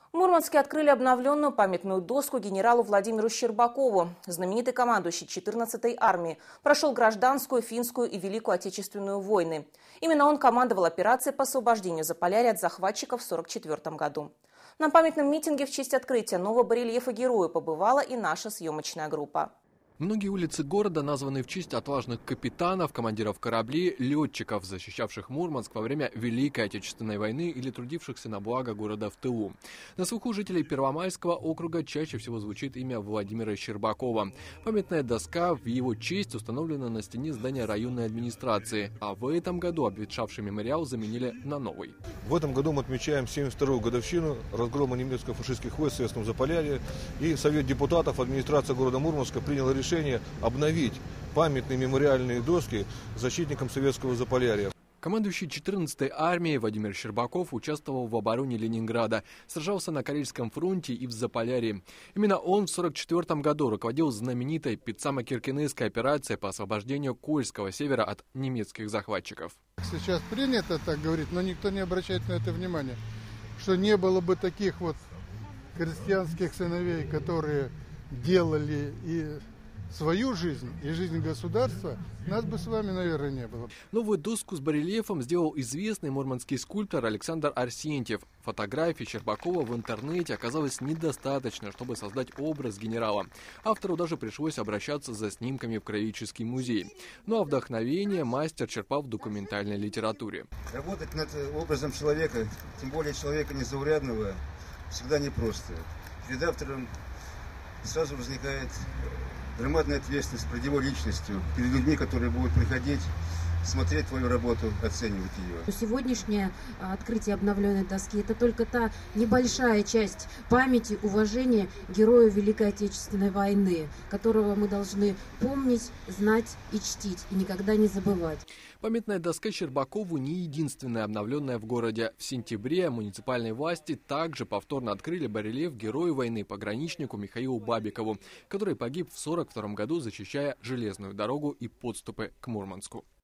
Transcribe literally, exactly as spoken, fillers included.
В Мурманске открыли обновленную памятную доску генералу Владимиру Щербакову. Знаменитый командующий четырнадцатой армии прошел гражданскую, финскую и Великую Отечественную войны. Именно он командовал операцией по освобождению Заполярья от захватчиков в сорок четвёртом году. На памятном митинге в честь открытия нового барельефа герою побывала и наша съемочная группа. Многие улицы города названы в честь отважных капитанов, командиров кораблей, летчиков, защищавших Мурманск во время Великой Отечественной войны или трудившихся на благо города в тылу. На слуху жителей Первомайского округа чаще всего звучит имя Владимира Щербакова. Памятная доска в его честь установлена на стене здания районной администрации, а в этом году обветшавший мемориал заменили на новый. В этом году мы отмечаем семьдесят вторую годовщину разгрома немецко-фашистских войск в Советском Заполярье, и Совет депутатов, администрация города Мурманска приняла решение обновить памятные мемориальные доски защитникам Советского Заполярья. Командующий четырнадцатой армией Владимир Щербаков участвовал в обороне Ленинграда, сражался на Карельском фронте и в Заполярье. Именно он в сорок четвёртом году руководил знаменитой Пиццамо-Киркенесской операцией по освобождению Кольского севера от немецких захватчиков. Сейчас принято так говорить, но никто не обращает на это внимания, что не было бы таких вот крестьянских сыновей, которые делали и свою жизнь и жизнь государства, нас бы с вами, наверное, не было. Новую доску с барельефом сделал известный мурманский скульптор Александр Арсентьев. Фотографий Щербакова в интернете оказалось недостаточно, чтобы создать образ генерала. Автору даже пришлось обращаться за снимками в Краеведческий музей. Ну а вдохновение мастер черпал в документальной литературе. Работать над образом человека, тем более человека незаурядного, всегда непросто. Перед автором сразу возникает громадная ответственность перед его личностью, перед людьми, которые будут приходить, смотреть твою работу, оценивать ее. Сегодняшнее открытие обновленной доски – это только та небольшая часть памяти, уважения герою Великой Отечественной войны, которого мы должны помнить, знать и чтить, и никогда не забывать. Памятная доска Щербакову не единственная обновленная в городе. В сентябре муниципальные власти также повторно открыли барельеф герою войны пограничнику Михаилу Бабикову, который погиб в сорок втором году, защищая железную дорогу и подступы к Мурманску.